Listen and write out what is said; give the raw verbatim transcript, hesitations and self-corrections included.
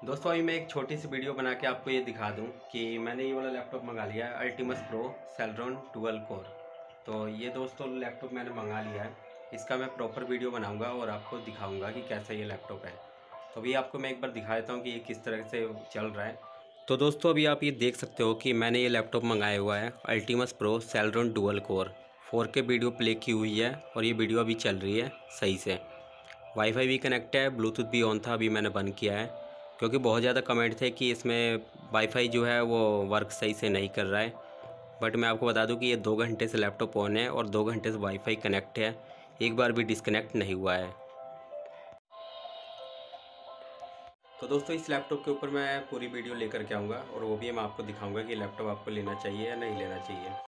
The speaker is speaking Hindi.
दोस्तों अभी मैं एक छोटी सी वीडियो बना के आपको ये दिखा दूं कि मैंने ये वाला लैपटॉप मंगा लिया है Ultimus pro Celeron dual core. तो ये दोस्तों लैपटॉप मैंने मंगा लिया है। इसका मैं प्रॉपर वीडियो बनाऊंगा और आपको दिखाऊंगा कि कैसा ये लैपटॉप है। तो अभी आपको मैं एक बार दिखा देता हूँ कि ये किस तरह से चल रहा है। तो दोस्तों अभी आप ये देख सकते हो कि मैंने ये लैपटॉप मंगाया हुआ है Ultimus pro Celeron dual core. Four K video play की हुई है और ये वीडियो अभी चल रही है सही से। वाईफाई भी कनेक्ट है, ब्लूटूथ भी ऑन था, अभी मैंने बंद किया है क्योंकि बहुत ज़्यादा कमेंट थे कि इसमें वाईफाई जो है वो वर्क सही से नहीं कर रहा है। बट मैं आपको बता दूं कि ये दो घंटे से लैपटॉप ऑन है और दो घंटे से वाईफाई कनेक्ट है, एक बार भी डिस्कनेक्ट नहीं हुआ है। तो दोस्तों इस लैपटॉप के ऊपर मैं पूरी वीडियो लेकर के आऊँगा और वो भी मैं आपको दिखाऊँगा कि लैपटॉप आपको लेना चाहिए या नहीं लेना चाहिए।